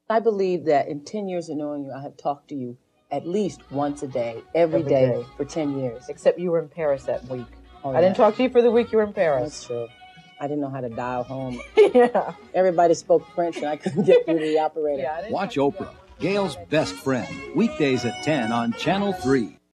I believe that in 10 years of knowing you, I have talked to you at least once a day, every day for 10 years. Except you were in Paris that week. Oh, I didn't talk to you for the week you were in Paris. That's true. I didn't know how to dial home. Yeah. Everybody spoke French and I couldn't get through to the operator. Watch Oprah, Gail's best friend, weekdays at 10 on Channel 3.